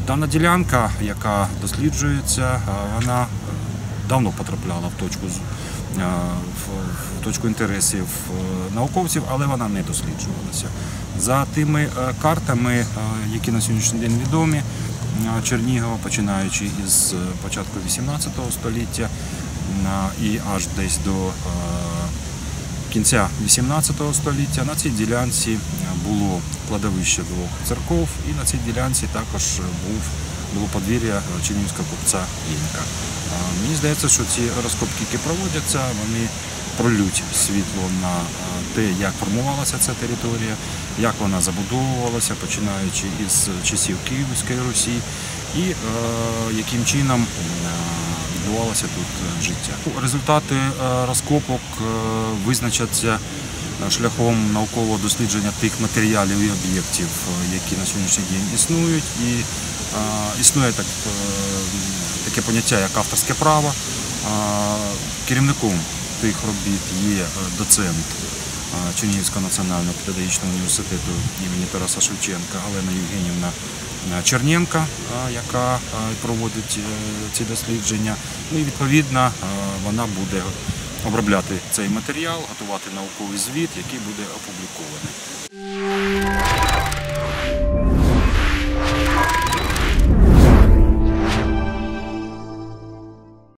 Дана ділянка, яка досліджується, вона давно потрапляла в точку інтересів науковців, але вона не досліджувалася. За тими картами, які на сьогоднішній день відомі, Чернігова, починаючи із початку 18 століття і аж десь до кінця 18 століття, на цій ділянці було кладовище двох церков, і на цій ділянці також було подвір'я чернігівського купця Єнка. Мені здається, що ці розкопки, які проводяться, вони пролють світло на те, як формувалася ця територія, як вона забудовувалася, починаючи із часів Київської Русі, і яким чином відбувалося тут життя. Результати розкопок визначаться шляхом наукового дослідження тих матеріалів і об'єктів, які на сьогоднішній день існують. І існує таке поняття, як авторське право. Керівником тих робіт є доцент Чернігівського національного педагогічного університету імені Тараса Шевченка Галина Євгенівна Черненко, яка проводить ці дослідження. Ну і відповідно вона буде обробляти цей матеріал, готувати науковий звіт, який буде опублікований.